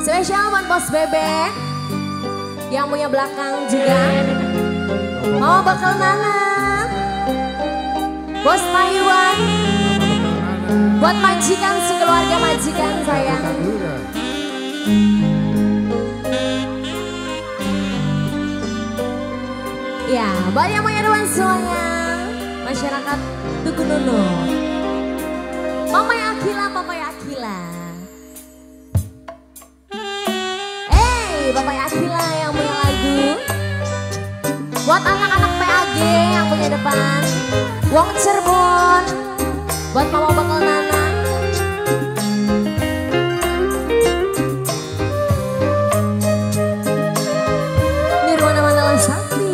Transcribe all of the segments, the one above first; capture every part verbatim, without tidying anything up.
Spesial buat Bos Bebek yang punya belakang juga. Mama bakal Nana, Bos Taiwan, buat majikan sekeluarga majikan sayang. Ya, buat yang punya dewan semuanya, masyarakat Tugu Nunu. Mama Akila, Mama Akila. Eh, Bapak Akila yang punya lagu. Buat anak-anak P A G yang punya depan. Wong Cirebon. Buat Mama bakal Nana. Nirwana Mandala Sakti.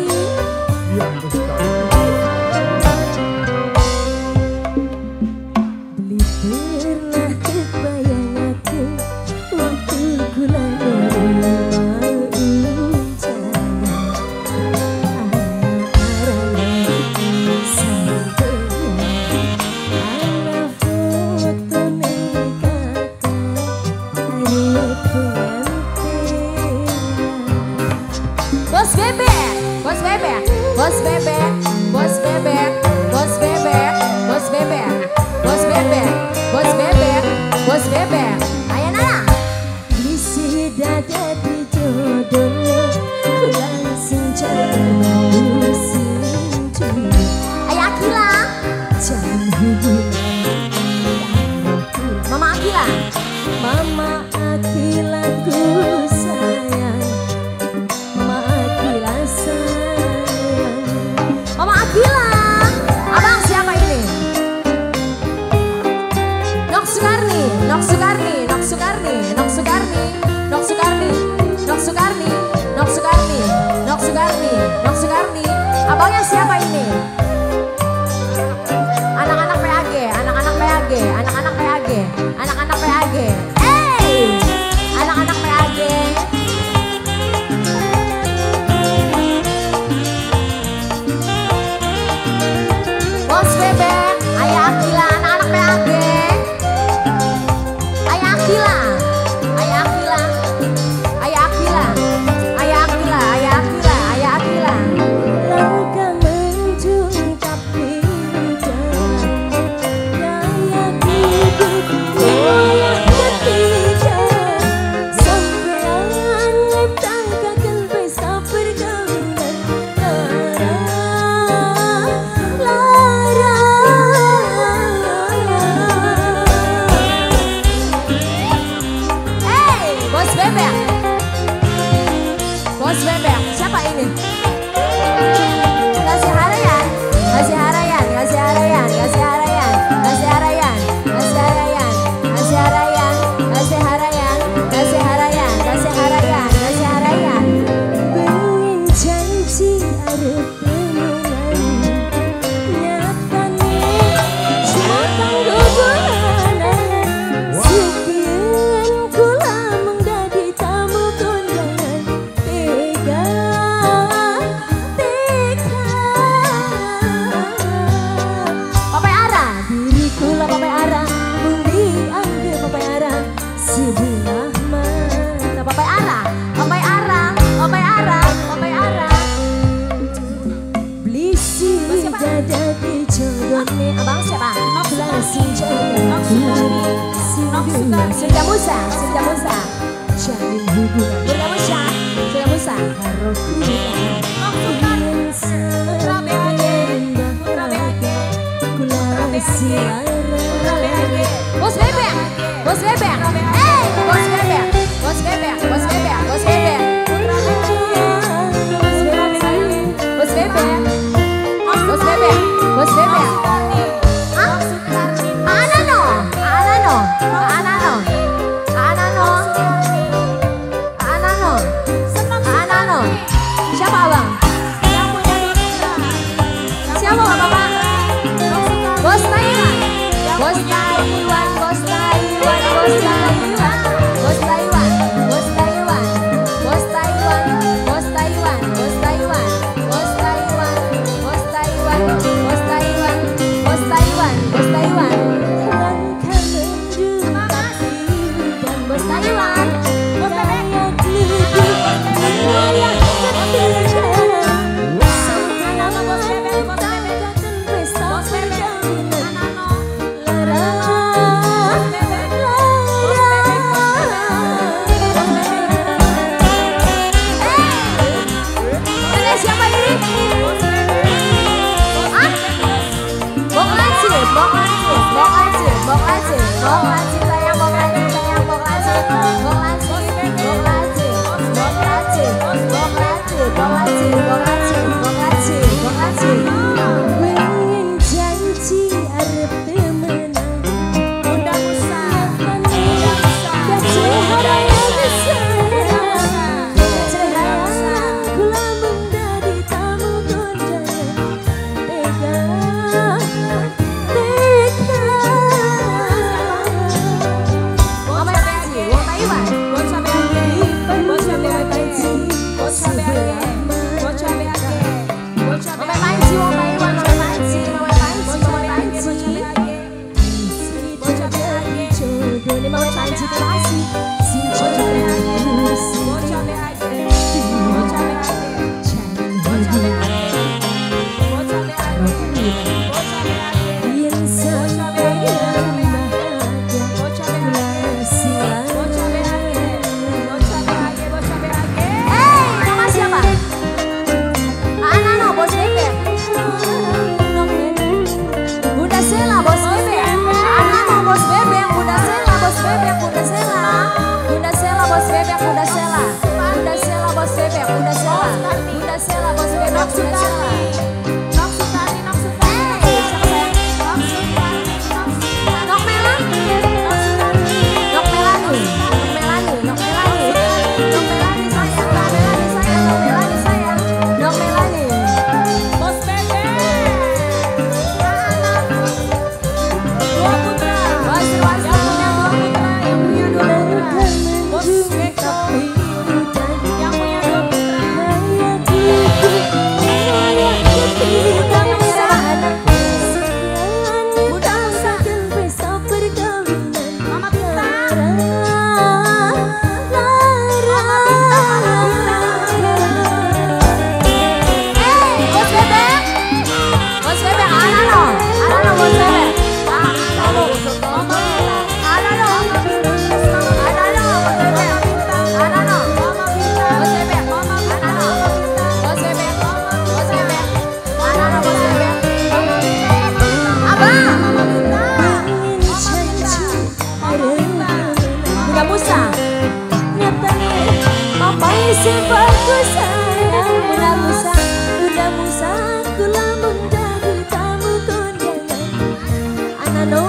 Beli pernah kebayang aku waktu gula Bos Bebek, Bos Bebek, Bos Bebek, Bos Bebek, Bos Bebek, Bos Bebek, Bos Bebek, Bos Bebek, Bos Bebek. Ayo Nana. Isi dada di jodohnya, langsung jalan sinju. Ayo Akila. Jangan hubungan. Mama Akila. Mama Akila ku sayang. Bilang, abang siapa ini? Nok Sukarni, Nok Sukarni, Nok Sukarni, Nok Sukarni, Nok Sukarni, Nok Sukarni, Nok Sukarni, Nok Sukarni, Nok Sukarni. Abangnya siapa ini? Anak-anak P A G, anak-anak P A G, anak-anak P A G, anak-anak P A G. Hey, anak-anak P A G. Bos Bebek, Ayah Akila, anak-anak P A G. Ayah Akila, Ayah Akila, Ayah Akila, Ayah Akila, Ayah Akila, Ayah Akila. Langkah menjun tapi jalan gaya hidup goyah ketiga. Semberangan tangkakan pesta pergaulan Bos Bebek, Bos Bebek, siapa ini? Kasih harayan, kasih harayan, kasih harayan, kasih harayan, kasih harayan, kasih harayan, kasih harayan, kasih harayan, kasih harayan, kasih harayan, kasih harayan. Pengen janji ada temenan, nyatanya cuma tangguh bulanan. Sekian kula menjadi tamu kondangan, tega, tega. Papai Ara, diriku lah Papai Ara, bumi anggap Papai Ara, sebelah mata. Papai Ara, Papai Ara, Papai Ara, Papai Ara. Beli si dada di jodohnya. Abang siapa? Langsung jalan. Nok Sukarni, Nok Sukarni. Surya Musa, Surya Musa. Jalin hubungan. Surya Musa, Surya Musa. Karo kula. Nok Sukarni. Putra B A G, Putra B A G. Kula siara. Putra B A G. Bos Bebek, Bos Bebek. Eh, Bos Bebek, Bos Bebek, Bos Bebek, Bos Bebek. Bos Bebek, Bos Bebek, Bos Bebek. Ah, Anano, Anano, Anano, Anano, Anano, Anano. Siapa abang? Siapa bapak? Bos Taiwan, Bos Taiwan, Bos Taiwan, Bos Taiwan, Bos Taiwan, Bos Taiwan, Bos Taiwan, Bos Taiwan, Bos Taiwan, Bos Taiwan, Bos Taiwan, Bos Taiwan, Bos Taiwan, Bos Taiwan. Langkah menuju dan Bos Taiwan, Bos Taiwan. banget lanjut kasih. Si jodoh bersih. Bocah B A G. Bocah B A G. Bocah B A G. Bocah B A G. Bocah B A G. Yang sayang bahagia. Bocah B A G. Silang. Bocah B A G. Bocah B A G. Bocah B A G. Eh, nama siapa? Anak-anak bos bebek. Bunda Sela bos bebek. Anak-anak bos bebek. Bunda Sela bos bebek. Bunda Sela. Bunda Sela bos bebek. Bunda Sela. Bunda Sela bos bebek. Bunda Sela. Bunda Sela bos bebek. Bunda Sela. Nok Sutari, Nok Sutari. Eh, siapa sayang? Nok Sutari, Nok Sutari. Nok Mela. Nok Sutari. Nok Melani. Nok Melani. Nok Melani. Nok Melani sayang. Nok Melani sayang. Nok Melani sayang. Nok Melani. Bos bebek. Dua putra. Bos Ruasno. Yang punya dua putra. Yang punya dua putra. Bos Beko. Yang punya dua putra. Bunda Musa. Bunda Musa. Mama Bita. Eh, bos bebek. Bos bebek, Anano. Anano bos bebek. Ah, Anano. Mama Bita. Anano. Anano bos bebek. Anano. Mama Bita. Bos bebek. Mama Bita. Anano. Bos bebek. Bos bebek. Anano bos bebek. Abang. Bunda Musa. Papai sepatu sayang. Bunda Musa. Bunda Musa. Ku lamun jadi tamu kondangan. Anano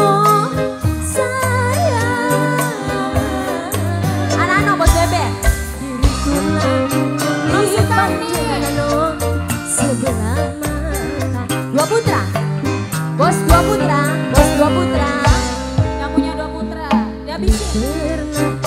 sayang. Anano bos bebek. Diriku lamun dipandang Anano sebelah mata. Dua putra. Bos dua putra. Bos dua putra. Yang punya dua putra. Dia bising. Pernah